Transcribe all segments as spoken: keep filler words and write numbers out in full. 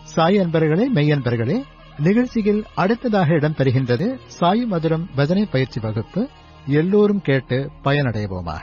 சாய் அன்பர்களே, மெய்யன்பர்களே, நிகழ்ச்சியில் அடுத்ததாக இடம்பெறுகின்றது சாய் மதுரம் பஜனை பயிற்சி வகுப்பு. எல்லோரும் கேட்டு பயனடைவோமாக.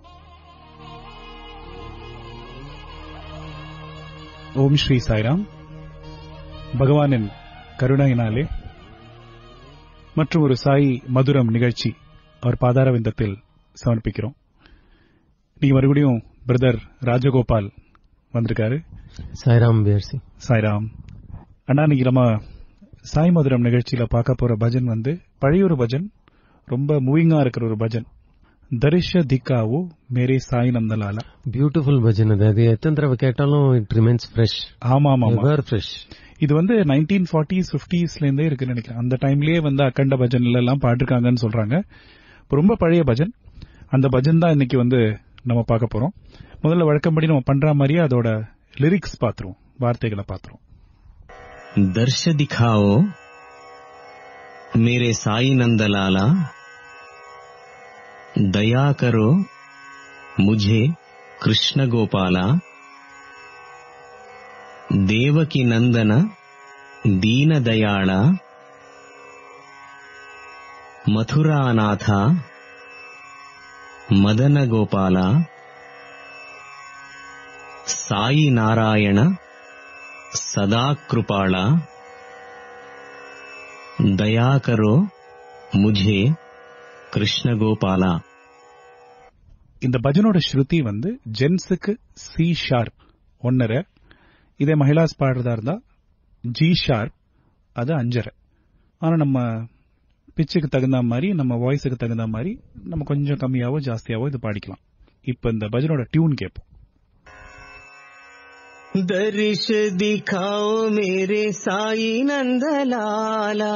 ஓம் ஸ்ரீ சாய்ராம். பகவானின் கருணையினாலே மற்றும் ஒரு சாய் மதுரம் நிகழ்ச்சி அவர் பாதாரவிந்தத்தில் சமர்ப்பிக்கிறோம். நீங்க மறுபடியும் பிரதர் ராஜகோபால் வந்திருக்காரு. சாய்ராம் பேர்சி. சாய்ராம் அண்ணா, இன்னைக்கு நம்ம சாய் மதுரம் நிகழ்ச்சியில பார்க்க போற பஜன் வந்து பழைய ஒரு பஜன், ரொம்ப மூவிங்கா இருக்கிற ஒரு பஜன். தரிஷ திக்காவோ மேரே சாய் நந்தலாலா. பியூட்டிஃபுல் பஜன். அது எத்தனை தடவை கேட்டாலும் இட் ரிமைன்ஸ் ஃப்ரெஷ். ஆமா ஆமா ஃப்ரெஷ். இது வந்து நைன்டீன் ஃபார்ட்டிஸ் பிப்டிஸ்ல இருந்தே இருக்குன்னு நினைக்கிறேன். அந்த டைம்லயே வந்து அக்கண்ட பஜன்ல எல்லாம் பாட்டிருக்காங்கன்னு சொல்றாங்க. ரொம்ப பழைய பஜன். அந்த பஜன் தான் இன்னைக்கு வந்து நம்ம பார்க்க போறோம். முதல்ல வழக்கம்படி நம்ம பண்ற மாதிரியே அதோட லிரிக்ஸ் பாத்துருவோம், வார்த்தைகளை பாத்துருவோம். दर्श दिखाओ मेरे साई नंदलाला, दया करो मुझे कृष्ण गोपाला, देवकी नंदन दीन दयाला, मथुरानाथा मदन गोपाला, साई नारायण सदा कृपाला, दया करो मुझे कृष्ण गोपाला. இந்த பஜனோட ஸ்ருதி வந்து ஜென்ஸுக்கு சி ஷார்ப் ஒன்னரை, இதே மகிழாஸ் பாடுறதா இருந்தா ஜி ஷார்ப், அது அஞ்சரை. ஆனா நம்ம பிச்சுக்கு தகுந்த மாதிரி, நம்ம வாய்ஸுக்கு தகுந்த மாதிரி நம்ம கொஞ்சம் கம்மியாவோ ஜாஸ்தியாவோ இது பாடிக்கலாம். இப்ப இந்த பஜனோட டியூன் கேட்போம். दर्श दिखाओ मेरे साई नंदलाला,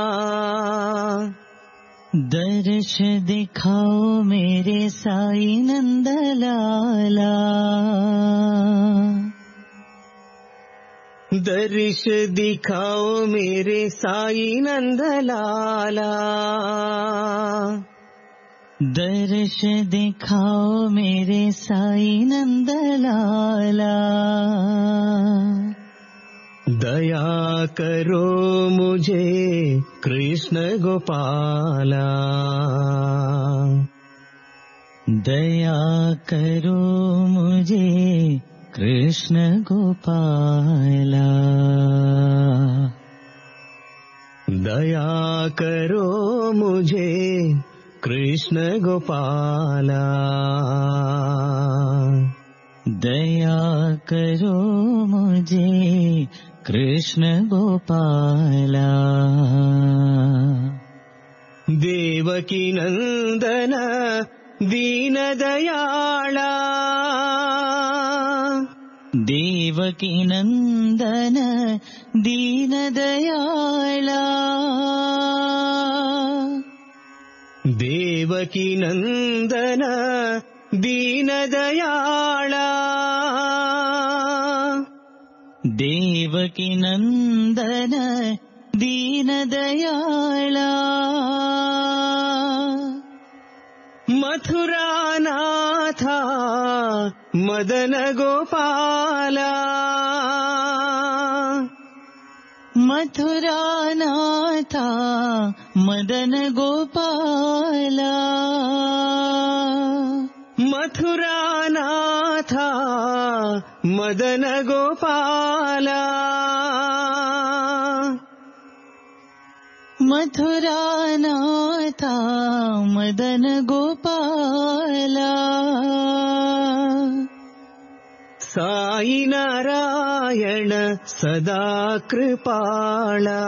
दर्श दिखाओ मेरे साई नंदलाला, दर्श दिखाओ मेरे साई नंदलाला, दर्श दिखाओ मेरे साई नंदलाला, दया करो मुझे कृष्ण गोपाला, दया करो मुझे कृष्ण गोपाला, दया करो मुझे कृष्ण गोपाला, दया करो मुझे कृष्ण गोपाला, देवकी नंदन दीन दयाला, देवकी नंदन दीन दयाला, देवकी नंदन दीन दयाला, देवकी नंदन दीन दयाला, मथुरानाथा मदन गोपाला, मथुरानाथा मदन गोपाला, मथुरानाथा मदन गोपाला, मथुरानाथा मदन गोपाला, साई नारायण सदा कृपाला,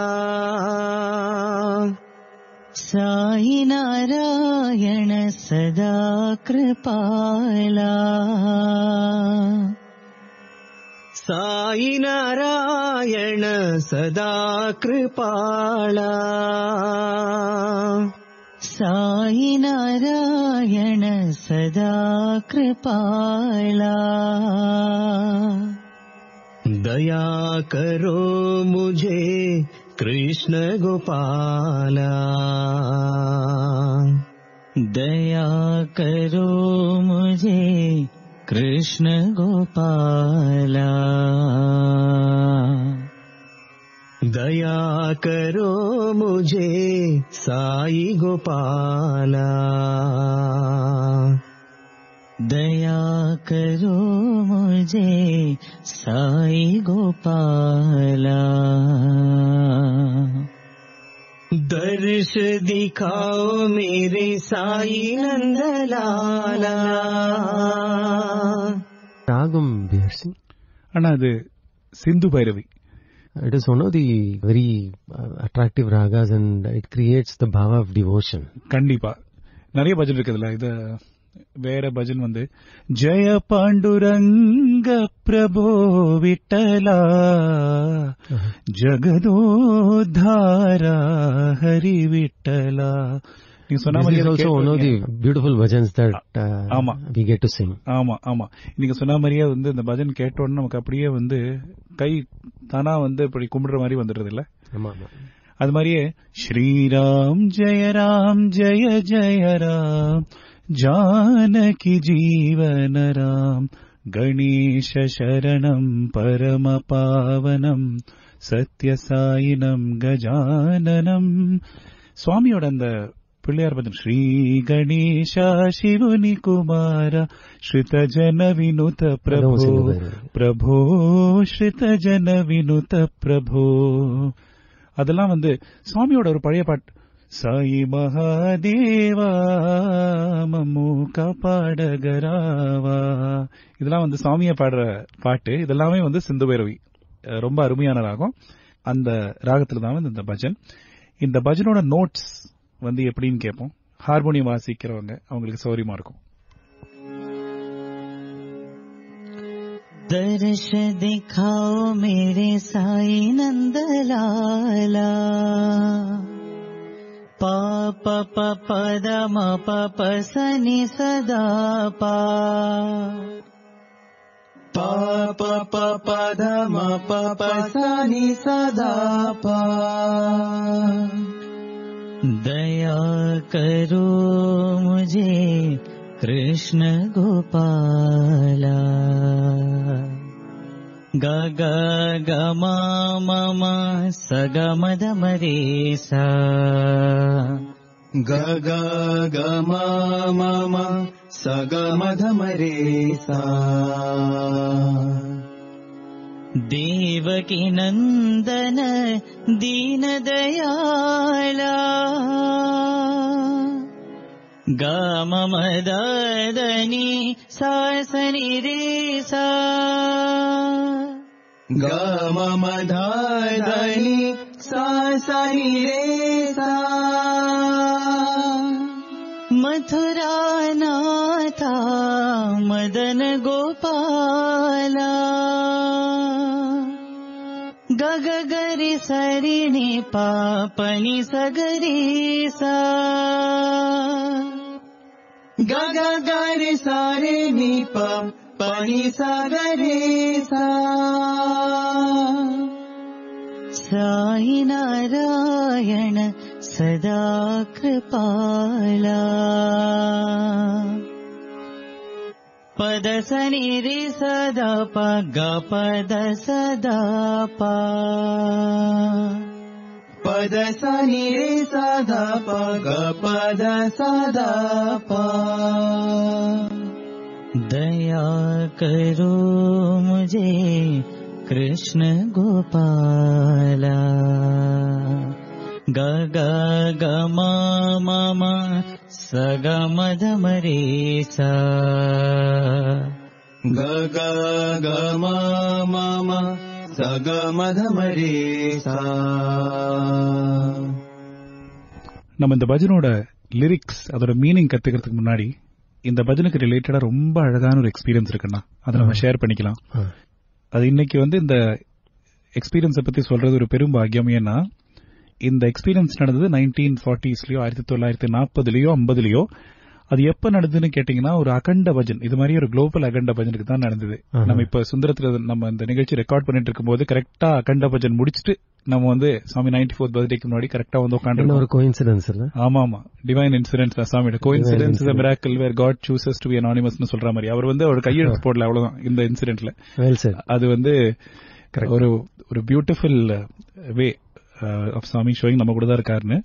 साई नारायण सदा कृपाला, साई नारायण सदा कृपाला, साई नारायण सदा कृपाला, दया करो मुझे कृष्ण गोपाला, दया करो मुझे कृष्ण गोपाला, दया करो मुझे साई गोपाला, दया करो मुझे साई गोपाला, दर्श दिखाओ मेरे साई नंदलाला. ராகம் பியர்சி. ஆனா அது Sindhu Bhairavi. It is one of the very uh, attractive ragas and it creates the bhava of devotion. கண்டிப்பா நிறைய பஜன் இருக்குதுல்ல. இது வேற பஜன் வந்து ஜெய பாண்டுரங்க பிரபோ விட்டலா ஜகதோத்தாரா ஹரி விட்டலா. நீங்க சொன்ன This மாதிரி is also one of the beautiful bhajans that uh, ஆமா we get to sing. ஆமா ஆமா நீங்க சொன்ன மாதிரியே வந்து இந்த பஜன் கேட்டோன்னு நமக்கு அப்படியே வந்து கை தானா வந்து இப்படி கும்பிடுற மாதிரி வந்துடுறது இல்ல. ஆமா ஆமா. அது மாதிரியே ஸ்ரீராம் ஜெய ராம் ஜெய ஜெய ராம் ஜானகி ஜீவன ராம் கணேஷ சரணம் பரம பாவனம் சத்யசாயினம் கஜானனம். சுவாமியோட அந்த பிள்ளையார் பஜன் ஸ்ரீ கணேஷா சிவனி குமார ஸ்ருத ஜன வினுத பிரபோ பிரபோ ஸ்ருத ஜன வினுத பிரபோ. அதெல்லாம் வந்து சுவாமியோட ஒரு பழைய பாட்டு. சாயி மகாதேவா மம்மு காப்பாடகராவா. இதெல்லாம் வந்து சுவாமியை பாடுற பாட்டு. இதெல்லாமே வந்து சிந்து பைரவி, ரொம்ப அருமையான ராகம். அந்த ராகத்துல தான் வந்து இந்த பஜன். இந்த பஜனோட நோட்ஸ் வந்து எப்படின்னு கேட்போம். ஹார்மோனியம் வாசிக்கிறவங்க அவங்களுக்கு சௌரியமா இருக்கும். दर्श दिखाओ मेरे साई नंदलाला, पाप पद म पप सनि सदा पा, पाप पद म पप सनि सदा पा. दया करो मुझे कृष्ण गोपाला, ग ग ग म म म स ग म ध म रे सा, ग ग ग म म म स ग म ध म रे सा. देवकी नंदन दीन दयाला, ग म म द द नि सा स नि रे सा, ग म म ध ध नि सा स नि रे सा. मथुरा नाथा मदन गोपाला, गग गरि सरि नि पापनि सगरि सा, गग गरि सरि नि पापनि सगरि सा. साई नारायण सदा कृपाला, पद सनि रे सदा प ग पद सदा पा, पद सनि रे सदा प ग पद सदा पा. दया करो मुझे कृष्ण गोपाला, ग ग ग म म म स ग म ध म रे सा, ग ग ग म म म स ग म ध म रे सा. நம்ம இந்த பஜனோட லிரிக்ஸ் அதோட மீனிங் கத்துக்கிறதுக்கு முன்னாடி இந்த பஜனுக்கு ரிலேட்டடா ரொம்ப அழகான ஒரு எக்ஸ்பீரியன்ஸ் இருக்குன்னா அதை நம்ம ஷேர் பண்ணிக்கலாம். அது இன்னைக்கு வந்து இந்த எக்ஸ்பீரியன்ஸை பத்தி சொல்றது ஒரு பெரும் பாக்கியம். ஏன்னா இந்த எக்ஸ்பீரியன்ஸ் நடந்தது நைன்டீன் ஃபார்ட்டிஸ்லயோ ஆயிரத்தி தொள்ளாயிரத்தி நாற்பதுலயோ ஐம்பதுலயோ. அது எப்ப நடந்ததுன்னு கேட்டீங்கன்னா ஒரு அகண்ட பஜன், இது மாதிரி ஒரு குளோபல் அகண்ட பஜனுக்கு தான் நடந்தது. நம்ம இப்ப சுந்தரத்துல நம்ம இந்த நிகழ்ச்சி ரெக்கார்ட் பண்ணிட்டு இருக்கும் போது கரெக்டா அகண்ட பஜன் முடிச்சுட்டு நம்ம வந்து சாமி நைன்டி ஃபோர்த் பர்த்டேக்கு முன்னாடி கரெக்டா வந்து உட்காந்து ஒரு கோஇன்சிடென்ஸ் இல்ல. ஆமா ஆமா, டிவைன் இன்சிடென்ஸ் தான் சாமியோட. Coincidence is a miracle where God chooses to be anonymous னு சொல்ற மாதிரி அவர் வந்து ஒரு கையெழுத்து போடல, அவ்வளவுதான் இந்த இன்சிடென்ட்ல. அது வந்து ஒரு ஒரு பியூட்டிஃபுல் வே ஆஃப் சாமி ஷோயிங் நம்ம கூட தான் இருக்காருன்னு.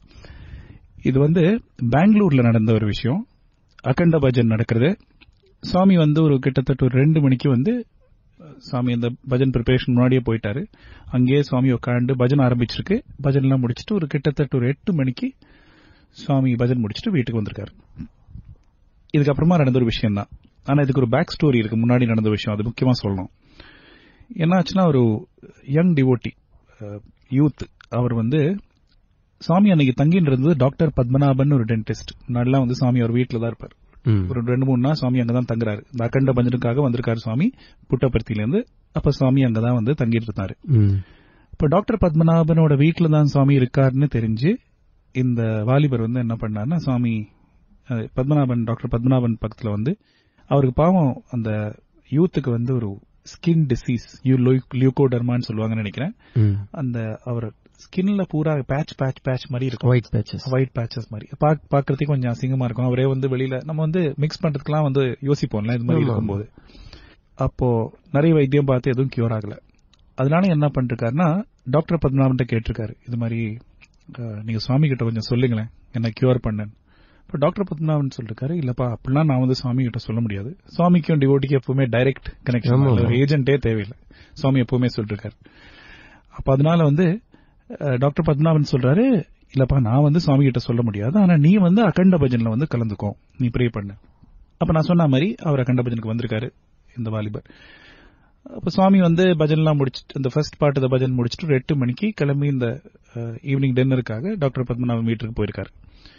இது வந்து பெங்களூர்ல நடந்த ஒரு விஷயம். அகண்ட பஜன் நடக்கிறது. சாமி வந்து ஒரு கிட்டத்தட்ட ஒரு ரெண்டு மணிக்கு வந்து சாமி அந்த பஜன் ப்ரிப்பரேஷன் முன்னாடியே போயிட்டாரு. அங்கேயே சுவாமி உட்காந்து பஜன் ஆரம்பிச்சிருக்கு. பஜன் எல்லாம் முடிச்சுட்டு ஒரு கிட்டத்தட்ட ஒரு எட்டு மணிக்கு சுவாமி பஜன் முடிச்சுட்டு வீட்டுக்கு வந்திருக்காரு. இதுக்கப்புறமா நடந்த ஒரு விஷயம் தான். ஆனா இதுக்கு ஒரு பேக் ஸ்டோரி இருக்கு. முன்னாடி நடந்த விஷயம் அது முக்கியமா சொல்லணும். என்னாச்சுன்னா ஒரு யங் டிவோட்டி யூத் அவர் வந்து சாமி அன்னைக்கு தங்கின்னு இருந்தது டாக்டர் பத்மநாபன் ஒரு டென்டிஸ்ட். நல்லா வந்து சாமி அவர் வீட்டில் தான் இருப்பார். ஒரு ரெண்டு மூணு நாள் சாமி அங்கதான் தங்குறாரு. இந்த அகண்ட பஜனுக்காக வந்திருக்காரு சுவாமி புட்டபர்த்தியில இருந்து. அப்ப சுவாமி அங்கதான் வந்து தங்கிட்டு இருந்தாரு. இப்ப டாக்டர் பத்மநாபனோட வீட்டுல தான் சுவாமி இருக்காருன்னு தெரிஞ்சு இந்த வாலிபர் வந்து என்ன பண்ணாருன்னா சுவாமி பத்மநாபன் டாக்டர் பத்மநாபன் பக்கத்துல வந்து அவருக்கு பாவம் அந்த யூத்துக்கு வந்து ஒரு ஸ்கின் டிசீஸ் லியூகோடர்மான்னு சொல்லுவாங்கன்னு நினைக்கிறேன். அந்த அவர் ஸ்கின்ல பூரா பேட்ச் பேட்ச் பேட்ச் மாதிரி இருக்கும். ஒயிட் பேட்சஸ் ஒயிட் பேட்சஸ் மாதிரி பாக்குறதுக்கு கொஞ்சம் அசிங்கமா இருக்கும். அவரே வந்து வெளியில நம்ம வந்து மிக்ஸ் பண்றதுக்குலாம் வந்து யோசிப்போம்ல இது மாதிரி இருக்கும்போது. அப்போ நிறைய வைத்தியம் பார்த்து எதுவும் கியூர் ஆகல. அதனால என்ன பண்ணிருக்காருன்னா டாக்டர் பத்மநாபன் கேட்டிருக்காரு, இது மாதிரி நீங்க சுவாமி கிட்ட கொஞ்சம் சொல்லுங்களேன் என்ன கியூர் பண்ணேன்னு. இப்போ டாக்டர் பத்மநாபன் சொல்லிருக்காரு, இல்லப்பா அப்படிலாம் நான் வந்து சுவாமி கிட்ட சொல்ல முடியாது. சுவாமிக்கும் டிவோட்டிக்கு எப்பவுமே டைரக்ட் கனெக்ஷன், ஏஜென்டே தேவையில்லை. சுவாமி எப்பவுமே சொல்லிருக்காரு. அப்ப அதனால வந்து டாக்டர் பத்மநாபன் சொல்றாரு, இல்லப்பா நான் வந்து சுவாமி கிட்ட சொல்ல முடியாது, ஆனா நீ வந்து அகண்ட பஜன்ல வந்து கலந்துக்கோ, நீ ப்ரே பண்ணு. அப்ப நான் சொன்ன மாதிரி அவர் அகண்ட பஜனுக்கு வந்திருக்காரு இந்த வாலிபர். அப்ப சுவாமி வந்து பஜன்லாம் முடிச்சுட்டு இந்த ஃபர்ஸ்ட் பார்ட் ஆஃப் பஜன் முடிச்சுட்டு ஒரு எட்டு மணிக்கு கிளம்பி இந்த ஈவினிங் டின்னருக்காக டாக்டர் பத்மநாபன் வீட்டுக்கு போயிருக்காரு.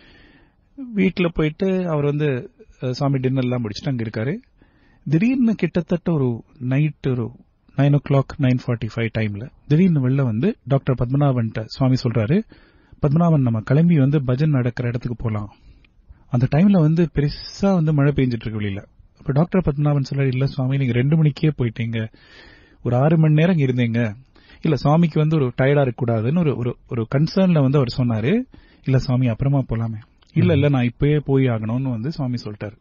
வீட்டுல போயிட்டு அவர் வந்து சுவாமி டின்னர் எல்லாம் முடிச்சுட்டு அங்க இருக்காரு. திடீர்னு கிட்டத்தட்ட ஒரு நைட் ஒரு nine o'clock nine forty five டைம்ல திடீர்னு வெளில வந்து டாக்டர் பத்மநாபன் சுவாமி சொல்றாரு, பத்மநாபன் நம்ம கிளம்பி வந்து பஜன் நடக்கிற இடத்துக்கு போலாம். அந்த டைம்ல வந்து பெருசா வந்து மழை பெஞ்சிட்டு இருக்கு வெளியில. அப்ப டாக்டர் பத்மநாபன் சொல்றாரு, இல்ல சுவாமி நீங்க ரெண்டு மணிக்கே போயிட்டீங்க, ஒரு ஆறு மணி நேரம் இருந்தீங்க, இல்ல சுவாமிக்கு வந்து ஒரு டயர்டா இருக்க கூடாதுன்னு ஒரு ஒரு கன்சர்ன்ல வந்து அவர் சொன்னாரு. இல்ல சுவாமி அப்புறமா போலாமே, இல்ல இல்ல நான் இப்பயே போய் ஆகணும்னு வந்து சுவாமி சொல்லிட்டாரு.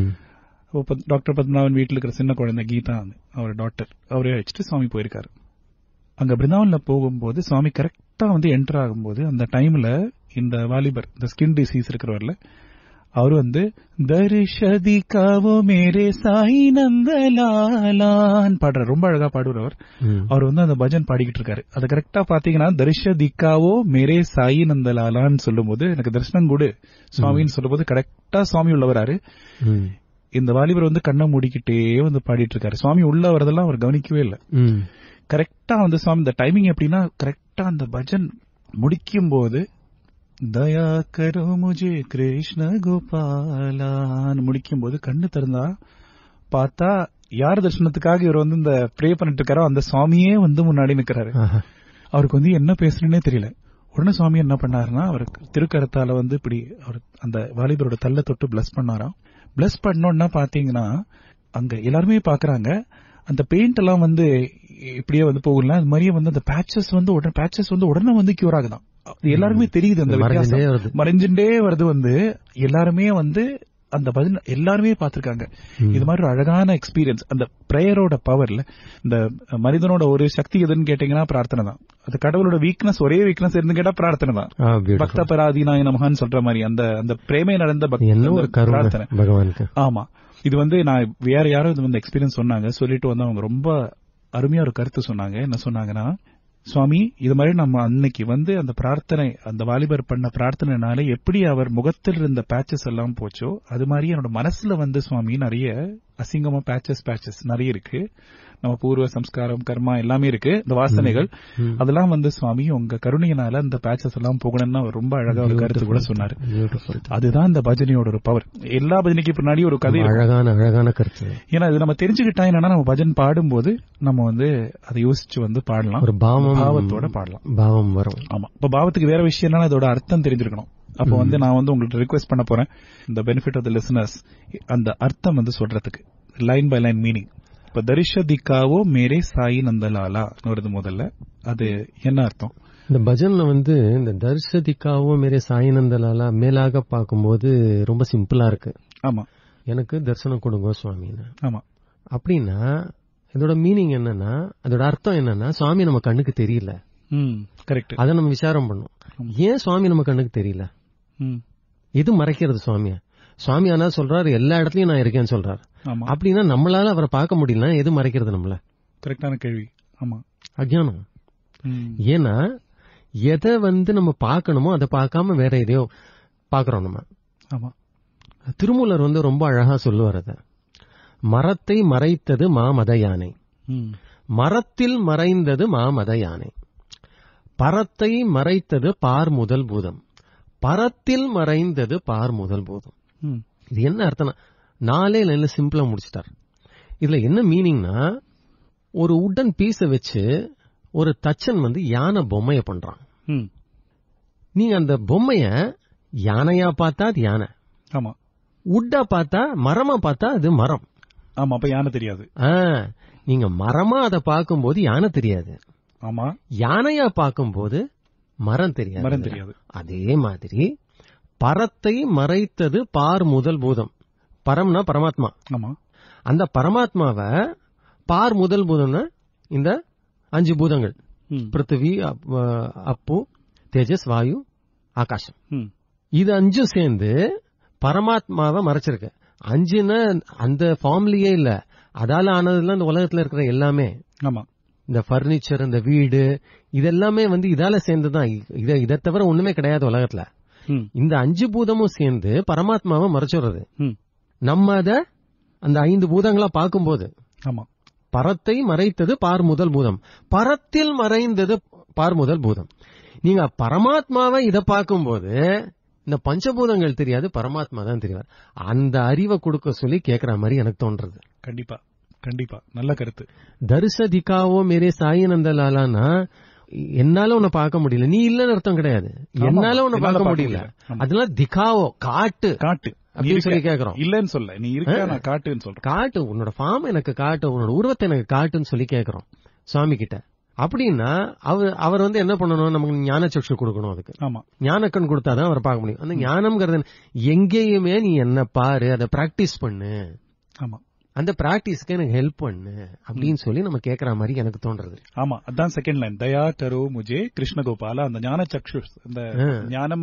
டாக்டர் பத்மநாபன் வீட்டில் இருக்கிற சின்ன குழந்தை கீதா அவர் டாக்டர் அவரே அழைச்சிட்டு சுவாமி போயிருக்காரு. அங்க பிருந்தாவன்ல போகும்போது சுவாமி கரெக்டா வந்து என்டர் ஆகும்போது அந்த டைம்ல இந்த வாலிபர் இந்த ஸ்கின் டிசீஸ் இருக்கிறவர்ல அவரு வந்து தரிஷதிகாவோ மேரே சாய் நந்தலாலான் பாடுறார். ரொம்ப அழகா பாடுறவர். அவர் வந்து அந்த பஜன் பாடிக்கிட்டு இருக்காரு. அது கரெக்டா பாத்தீங்கன்னா தரிஷதிகாவோ மேரே சாய் நந்தலாலான்னு சொல்லும் போது எனக்கு தரிசனம் கூடு சுவாமின்னு சொல்லும் போது கரெக்டா சுவாமி உள்ள வராரு. இந்த வாலிபர் வந்து கண்ணை மூடிக்கிட்டே வந்து பாடிட்டு இருக்காரு. சுவாமி உள்ள வரதெல்லாம் அவர் கவனிக்கவே இல்லை. கரெக்டா வந்து சுவாமி இந்த டைமிங் எப்படின்னா கரெக்டா அந்த பஜன் முடிக்கும் போது தயா கரோ முஜே கிருஷ்ண கோபாலான்னு முடிக்கும் போது கண்ணு திறந்தா பார்த்தா யார் தரிசனத்துக்காக இவர் வந்து இந்த ப்ரே பண்ணிட்டு இருக்காரோ அந்த சுவாமியே வந்து முன்னாடி நிக்கிறாரு. அவருக்கு வந்து என்ன பேசுறேன்னே தெரியல. உடனே சுவாமி என்ன பண்ணாருன்னா அவருக்கு திருக்கரத்தால வந்து இப்படி அவர் அந்த வாலிபரோட தள்ள தொட்டு பிளஸ் பண்ணாராம். பிளஸ் பண்ணோம்னா பாத்தீங்கன்னா அங்க எல்லாருமே பாக்குறாங்க அந்த பெயிண்ட் எல்லாம் வந்து இப்படியே வந்து போகல. அது மாதிரியே வந்து அந்த பேச்சஸ் வந்து உடனே பேச்சஸ் வந்து உடனே வந்து கியூர் ஆகுதான். எல்லாருமே தெரியுது அந்த வித்தியாசம் மறைஞ்சுட்டே வருது. வந்து எல்லாருமே வந்து அந்த பதில் எல்லாருமே பாத்திருக்காங்க. இது மாதிரி ஒரு அழகான எக்ஸ்பீரியன்ஸ். அந்த பிரேயரோட பவர்ல இந்த மனிதனோட ஒரு சக்தி எதுன்னு கேட்டீங்கன்னா பிரார்த்தனை தான். அந்த கடவுளோட வீக்னஸ் ஒரே வீக்னஸ் இருந்து கேட்டா பிரார்த்தனை தான். பக்த பராதீனாய நமஹான்னு சொல்ற மாதிரி அந்த அந்த பிரேமை நடந்த பிரார்த்தனை பகவானுக்கு. ஆமா, இது வந்து நான் வேற யாரோ இது வந்து எக்ஸ்பீரியன்ஸ் சொன்னாங்க. சொல்லிட்டு வந்து அவங்க ரொம்ப அருமையா ஒரு கருத்து சொன்னாங்க. என்ன சொன்னாங்கன்னா, சுவாமி இது மாதிரி நம்ம அன்னைக்கு வந்து அந்த பிரார்த்தனை அந்த வாலிபர் பண்ண பிரார்த்தனைனால எப்படி அவர் முகத்தில் இருந்த பேச்சஸ் எல்லாம் போச்சோ அது மாதிரி என்னோட மனசுல வந்து சுவாமி நிறைய அசிங்கமா பேச்சஸ் பேச்சஸ் நிறைய இருக்கு. நம்ம பூர்வ சம்ஸ்காரம் கர்மா எல்லாமே இருக்கு. இந்த வாசனைகள் அதெல்லாம் வந்து சுவாமி உங்க கருணையினால அந்த பேச்சஸ் எல்லாம் போகணும்னு அவர் ரொம்ப அழகா ஒரு கருத்து கூட சொன்னாரு. அதுதான் இந்த பஜனையோட ஒரு பவர். எல்லா பஜனைக்கு பின்னாடி ஒரு கதை அழகான அழகான கருத்து. ஏன்னா இது நம்ம தெரிஞ்சுக்கிட்டா என்னன்னா நம்ம பஜன் பாடும்போது நம்ம வந்து அதை யோசிச்சு வந்து பாடலாம். ஒரு பாவத்தோட பாடலாம். பாவம் வரும். ஆமா, இப்ப பாவத்துக்கு வேற விஷயம் என்னன்னா அதோட அர்த்தம் தெரிஞ்சிருக்கணும். அப்ப வந்து நான் வந்து உங்களுக்கு ரிக்வெஸ்ட் பண்ண போறேன் இந்த பெனிஃபிட் ஆஃப் தி லிசனர்ஸ் அந்த அர்த்தம் வந்து சொல்றதுக்கு லைன் பை லைன் மீனிங். இப்ப தரிஷதிகாவோ மேரே சாய் நந்தலாலா வருது முதல்ல, அது என்ன அர்த்தம்? இந்த பஜன்ல வந்து இந்த தரிஷதிகாவோ மேரே சாய் நந்தலாலா மேலாக பார்க்கும்போது ரொம்ப சிம்பிளா இருக்கு. ஆமா, எனக்கு தரிசனம் கொடுங்க சுவாமின்னு. ஆமா, அப்படின்னா இதோட மீனிங் என்னன்னா அதோட அர்த்தம் என்னன்னா சுவாமி நம்ம கண்ணுக்கு தெரியல. கரெக்ட். அதை நம்ம விசாரம் பண்ணோம். ஏன் சுவாமி நம்ம கண்ணுக்கு தெரியல? எது மறைக்கிறது சுவாமிய? சுவாமி ஆனா சொல்றாரு எல்லா இடத்துலயும் நான் இருக்கேன்னு சொல்றாரு. அப்படின்னா நம்மளால அவரை பார்க்க முடியல, எது மறைக்கிறது நம்மள? கரெக்டான கேள்வி. ஆமா, அஜ்ஞானம். ஏன்னா எதை வந்து நம்ம பார்க்கணுமோ அதை பார்க்காம வேற எதையோ பார்க்கறோம் நம்ம. ஆமா, திருமூலர் வந்து ரொம்ப அழகா சொல்லுவார் அத. மரத்தை மறைத்தது மாமத யானை, மரத்தில் மறைந்தது மாமத யானை, பரத்தை மறைத்தது பார் முதல் பூதம், பரத்தில் மறைந்தது பார் முதல் பூதம். இது என்ன அர்த்தம்? நாலே லைன்ல சிம்பிளா முடிச்சிட்டார். இதுல என்ன மீனிங்னா, ஒரு உட்டன் பீஸ வச்சு ஒரு தச்சன் வந்து யானை பொம்மைய பண்றான். நீங்க அந்த பொம்மைய யானையா பார்த்தா அது யானை, ஆமா, உட்டா பார்த்தா மரமா பார்த்தா அது மரம். ஆமா, அப்ப யானை தெரியாது. நீங்க மரமா அதை பார்க்கும்போது யானை தெரியாது. ஆமா, யானையா பார்க்கும்போது மரம் தெரியாது. மரம் தெரியாது. அதே மாதிரி பரத்தை மறைத்தது பார் முதல் பூதம். பரம்னா பரமாத்மா. ஆமா, அந்த பரமாத்மாவை பார் முதல் பூதம்னா இந்த அஞ்சு பூதங்கள், பிருத்திவி, அப்பு, தேஜஸ், வாயு, ஆகாசம். இது அஞ்சும் சேர்ந்து பரமாத்மாவை மறைச்சிருக்கு. அஞ்சுன்னா அந்த ஃபார்ம்லயே இல்ல, அதால ஆனதுல இந்த உலகத்துல இருக்கிற எல்லாமே. ஆமா, இந்த பர்னிச்சர், இந்த வீடு, இதெல்லாமே வந்து இதால சேர்ந்துதான். இத இதை தவிர ஒண்ணுமே கிடையாது உலகத்துல. இந்த அஞ்சு பூதமும் சேர்ந்து பரமாத்மாவை மறைச்சுறது. நம்ம அத அந்த ஐந்து பூதங்களா பார்க்கும்போது, ஆமா, பரத்தை மறைத்தது பார் முதல் பூதம், பரத்தில் மறைந்தது பார் முதல் பூதம். நீங்க பரமாத்மாவை இத பார்க்கும்போது இந்த பஞ்சபூதங்கள் தெரியாது, பரமாத்மா தான் தெரியாது. அந்த அறிவை கொடுக்க சொல்லி கேட்கிற மாதிரி எனக்கு தோன்றது. கண்டிப்பா, கண்டிப்பா, நல்ல கருத்து. தரிச திகாவோ மேரே சாயினந்த லாலானா, என்னால உன்னை பார்க்க முடியல, நீ இல்லன்னு அர்த்தம் கிடையாது. என்னால உன்னை பார்க்க முடியல, அதெல்லாம் திகாவோ, காட்டு காட்டு அப்படின்னு சொல்லி கேட்கிறோம். இல்லன்னு சொல்ல, நீ இருக்க, நான் காட்டுன்னு சொல்றேன். காட்டு, உன்னோட ஃபார்ம் எனக்கு காட்டு, உன்னோட உருவத்தை எனக்கு காட்டுன்னு சொல்லி கேட்கிறோம் சுவாமி கிட்ட. அப்படின்னா அவர் அவர் வந்து என்ன பண்ணணும்? நமக்கு ஞான சக்ஷு கொடுக்கணும். அதுக்கு ஆமா, ஞானக்கண் கொடுத்தாதான் அவரை பார்க்க முடியும். அந்த ஞானம்ங்கிறது எங்கேயுமே நீ என்ன பாரு, அதை பிராக்டிஸ் பண்ணு. ஆமா, அந்த பிராக்டிஸ்க்கு எனக்கு ஹெல்ப் பண்ணு அப்படின்னு சொல்லி நம்ம கேட்கற மாதிரி எனக்கு தோன்றது. ஆமா, அதான் செகண்ட் லைன். தயா கரோ முஜே கிருஷ்ணகோபாலா. அந்த ஞான சக்ஷு, இந்த ஞானம்,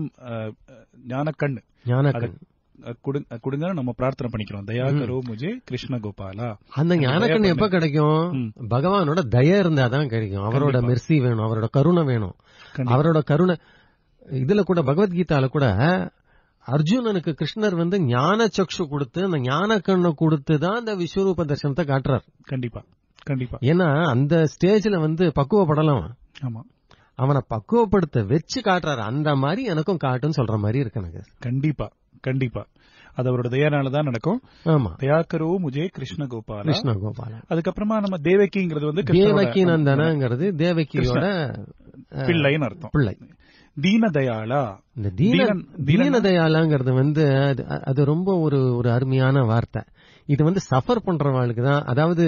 ஞானக்கண், ஞானக்கண் கொடுங்க நம்ம பிரார்த்தனை பண்ணிக்கிறோம். தயா கரோ முஜே கிருஷ்ணகோபாலா. அந்த ஞானக்கண் எப்ப கிடைக்கும்? பகவானோட தயா இருந்தாதான் கிடைக்கும். அவரோட மெர்சி வேணும், அவரோட கருணை வேணும். அவரோட கருணை இதுல கூட பகவத்கீதால கூட அர்ஜுனனுக்கு கிருஷ்ணர் வந்து ஞான சக்ஷு கொடுத்து, அந்த ஞான கண்ணை கொடுத்துதான் அந்த விஸ்வரூப தர்சனத்தை காட்டுறார். கண்டிப்பா, கண்டிப்பா. ஏன்னா அந்த ஸ்டேஜ்ல வந்து பக்குவப்படலாம். ஆமா, அவனை பக்குவப்படுத்த வச்சு காட்டுறாரு. அந்த மாதிரி எனக்கும் காட்டுன்னு சொல்ற மாதிரி இருக்கு எனக்கு. கண்டிப்பா, கண்டிப்பா. அது அவரோட தயானாலதான் நடக்கும். ஆமா, தயாக்கரோ முஜே கிருஷ்ணகோபாலா. கிருஷ்ணகோபாலா. அதுக்கப்புறமா நம்ம தேவகிங்கிறது வந்து தேவகி நந்தனங்கிறது தேவகியோட பிள்ளைன்னு அர்த்தம். பிள்ளை. தீனதயாளா. இந்த தீனதயாளாங்கிறது வந்து அது ரொம்ப ஒரு ஒரு அருமையான வார்த்தை. இது வந்து சஃபர் பண்றவாளுக்கு தான், அதாவது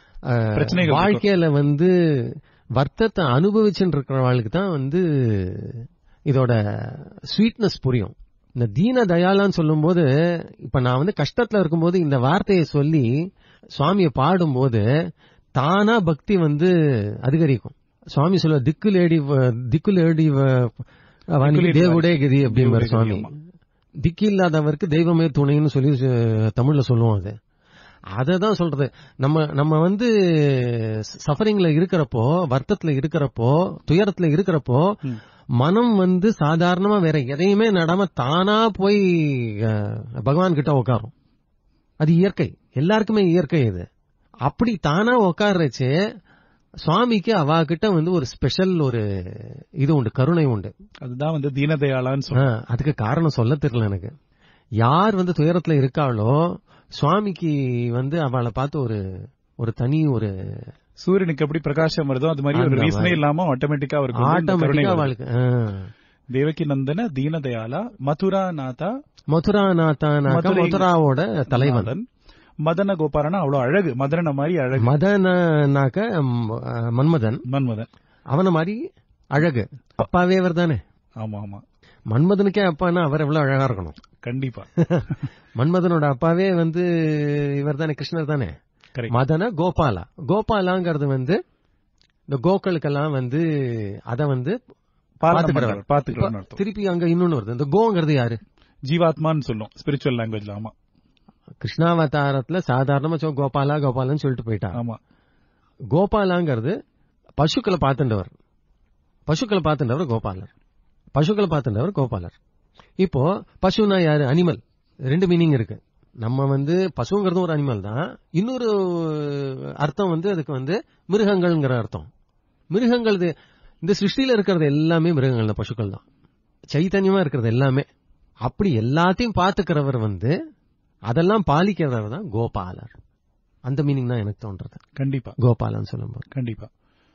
வாழ்க்கையில வந்து வர்த்தத்தை அனுபவிச்சுட்டு இருக்கிறவாளுக்கு தான் வந்து இதோட ஸ்வீட்னஸ் புரியும். இந்த தீன தயாளான்னு சொல்லும் போது, இப்ப நான் வந்து கஷ்டத்துல இருக்கும்போது இந்த வார்த்தையை சொல்லி சுவாமியை பாடும்போது தானா பக்தி வந்து அதிகரிக்கும். சுவாமி சொல்ல திக்கு லேடி திக்கு லேடி தேவுடே கதி அப்படிங்கிற சுவாமி. திக்கு இல்லாதவருக்கு தெய்வமே துணைன்னு சொல்லி தமிழ்ல சொல்லுவோம். அது அததான் சொல்றது. நம்ம நம்ம வந்து சஃபரிங்ல இருக்கிறப்போ, வருத்தத்துல இருக்கிறப்போ, துயரத்துல இருக்கிறப்போ மனம் வந்து சாதாரணமா வேற எதையுமே நடாம தானா போய் பகவான் கிட்ட உட்காரும். அது இயற்கை, எல்லாருக்குமே இயற்கை. இது அப்படி தானா உட்கார்றச்சு சுவாமிக்கு அவா கிட்ட வந்து ஒரு ஸ்பெஷல் ஒரு இது உண்டு, கருணை உண்டு. அதுதான் வந்து தீனதயாளான்னு சொல்ல. அதுக்கு காரணம் சொல்ல தெரியல எனக்கு. யார் வந்து துயரத்துல இருக்காளோ சுவாமிக்கு வந்து அவளை பார்த்து ஒரு ஒரு தனி ஒரு சூரியனுக்கு எப்படி பிரகாசம் வருதோ அது மாதிரி ஒரு ரீசனே இல்லாம ஆட்டோமேட்டிக்கா அவருக்கு ஆட்டோமேட்டிக்கா அவளுக்கு. தேவகி நந்தன தீனதயாளா. மதுரா நாதா. மதுரா நாத்தானாக்க மதுராவோட தலைவன். மதன கோபாலனா அவ்வளவு அழகு, மதன மாதிரி அழகு. மதனாக்க மன்மதன். மன்மதன் அவன மாதிரி அழகு. அப்பாவே அவர் தானே. ஆமா ஆமா. மன்மதனுக்கே அப்பான்னா அவர் எவ்வளவு அழகா இருக்கணும். கண்டிப்பா. மன்மதனோட அப்பாவே வந்து இவர் தானே, கிருஷ்ணர் தானே. மதன கோபாலா. கோபாலாங்கிறது வந்து இந்த கோக்களுக்கெல்லாம் வந்து அத வந்து பாத்துக்கிறவர். திருப்பி அங்க இன்னொன்னு வருது, இந்த கோங்கிறது யாரு? ஜீவாத்மான்னு சொல்லும் ஸ்பிரிச்சுவல் லாங்குவேஜ்ல. ஆமா, கிருஷ்ணாவதாரத்துல சாதாரணமா கோபாலா கோபாலன்னு சொல்லிட்டு போயிட்டான். ஆமா, கோபாலாங்கிறது பசுக்களை பார்த்துட்டவர், பசுக்களை பார்த்துட்டவர் கோபாலர், பசுக்களை பார்த்துட்டவர் கோபாலர். இப்போ பசுனா யாரு? அனிமல். ரெண்டு மீனிங் இருக்கு. நம்ம வந்து பசுங்கிறது ஒரு அனிமல் தான், இன்னொரு அர்த்தம் வந்து அதுக்கு வந்து மிருகங்கள்ங்கிற அர்த்தம். மிருகங்கள் இந்த சிருஷ்டியில இருக்கிறது எல்லாமே மிருகங்கள் தான், பசுக்கள் தான், சைத்தன்யமா இருக்கிறது எல்லாமே. அப்படி எல்லாத்தையும் பாத்துக்கிறவர் வந்து அதெல்லாம் பாலிக்கிறவர் தான் கோபாலர். அந்த மீனிங் தான் எனக்கு தோன்றது. கண்டிப்பா கோபாலன் சொல்லும்போது. கண்டிப்பா.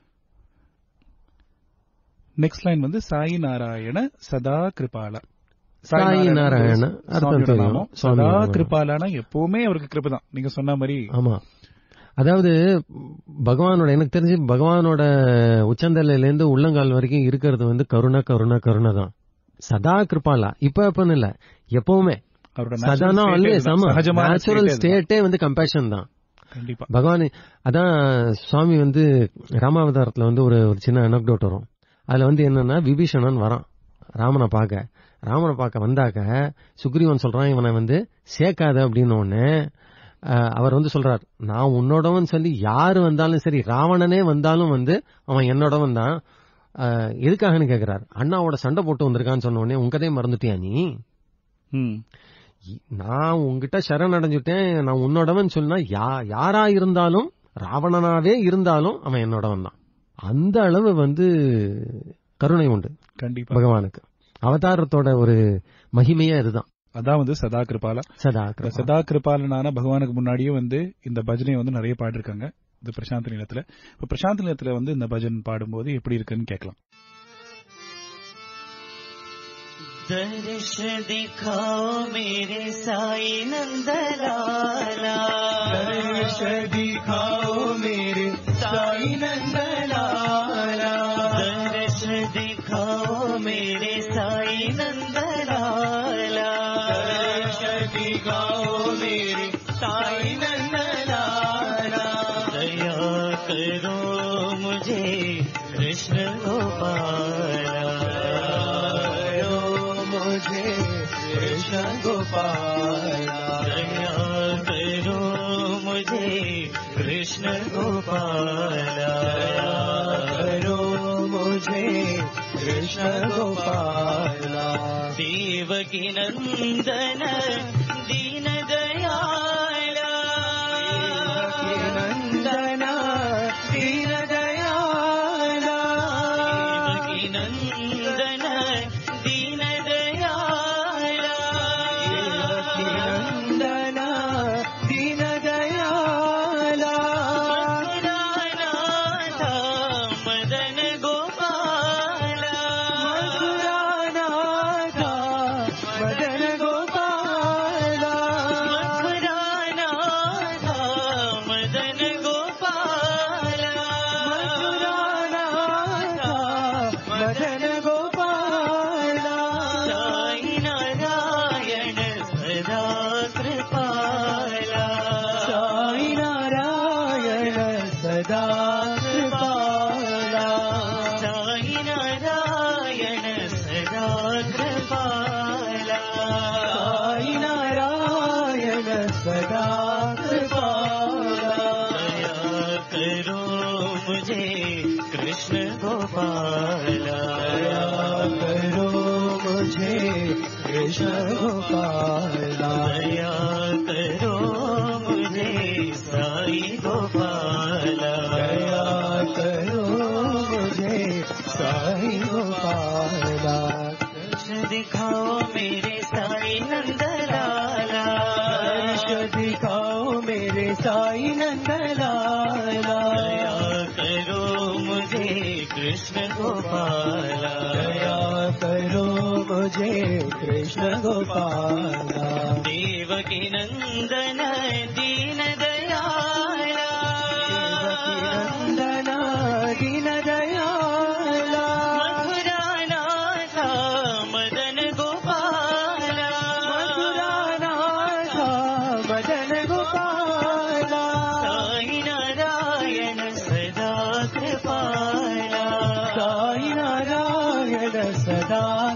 நெக்ஸ்ட் லைன் வந்து சாய் நாராயண சதா கிருபாலா. சாய் நாராயண அர்த்தம் சதா கிருபாலானா எப்பவுமே அவருக்கு கிருபை தான், நீங்க சொன்ன மாதிரி. ஆமா, அதாவது பகவானோட, எனக்கு தெரிஞ்சு பகவானோட உச்சந்தலையில இருந்து உள்ளங்கால் வரைக்கும் இருக்கிறது வந்து கருணா கருணா கருணை தான். சதா கிருபாலா இப்ப எப்பன்னு இல்ல, எப்பவுமே சதானா ஆல்வேஸ். ஆமா, நேச்சுரல் ஸ்டேட்டே வந்து கம்பேஷன் தான். கண்டிப்பா பகவான். அதான் சுவாமி வந்து ராமாவதாரத்துல வந்து ஒரு ஒரு சின்ன அனக்டோட் வரும். அதுல வந்து என்னன்னா, விபீஷணன் வரான் ராமனை பார்க்க. ராமனை பார்க்க வந்தாக்க சுக்ரீவன் சொல்றான், இவனை வந்து சேர்க்காத அப்படின்னு. ஒண்ணு அவர் வந்து சொல்றார், நான் உன்னோடவன் சொல்லி யாரு வந்தாலும் சரி, ராவணனே வந்தாலும் வந்து அவன் என்னோடவன் தான். எதுக்காகன்னு கேக்குறாரு. அண்ணாவோட சண்டை போட்டு வந்திருக்கான்னு சொன்ன உடனே உங்கதே மறந்துட்டியா நீ? நான் உங்ககிட்ட சரண் அடைஞ்சுட்டேன், நான் உன்னோடவன் சொன்னா யாரா இருந்தாலும், ராவணனாவே இருந்தாலும் அவன் என்னோடவன் தான். அந்த அளவு வந்து கருணை உண்டு கண்டிப்பா பகவானுக்கு. அவதாரத்தோட ஒரு மகிமையே அதுதான். அதான் வந்து சதா கிருபாலா. சதா சதா கிருபாலனான பகவானுக்கு முன்னாடியே வந்து இந்த பஜனையை வந்து நிறைய பாடிருக்காங்க இந்த பிரசாந்த் நிலத்துல. இப்ப பிரசாந்த் நிலத்துல வந்து இந்த பஜன் பாடும்போது எப்படி இருக்குன்னு கேட்கலாம். दर्श दिखाओ मेरे साई नंदलाला, दर्श दिखाओ मेरे साई नंदलाला, दर्श दिखाओ मेरे साई नंदलाला, दर्श दिखाओ मेरे साई नंदलाला, दया करो मुझे कृष्ण गोपाला, कृष्ण गोपाला, दया करो मुझे कृष्ण गोपाला, करो मुझे कृष्ण गोपाला, देवकी नंदन दीन दयाला, देवकी नंदन दीन दयाला, देवकी नंदन दीन कृष्ण गोपाला, दया करो मुझे साई गोपाला, दया करो मुझे साई गोपाला, दर्श दिखाओ मेरे साई नंदलाला, दर्श दिखाओ मेरे साई नंदलाला, दया करो मुझे कृष्ण गोपाला, दया करो मुझे कृष्ण गोपाला, देवकी नंदन दीन दयाला, देवकी नंदन दीन दयाला, मथुरा नाथा मदन गोपाला, मथुरा नाथा मदन गोपाला, साई नारायण सदा कृपा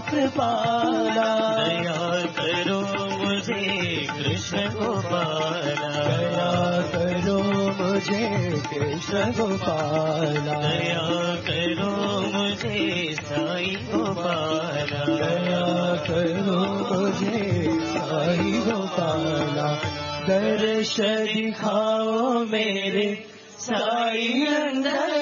कृपाला, दया करो मुझे कृष्ण गोपाला, दया करो मुझे कृष्ण गोपाला, दया करो मुझे साई गोपाला, दया करो मुझे साई गोपाला, दर्श दिखाओ मेरे साई अंदर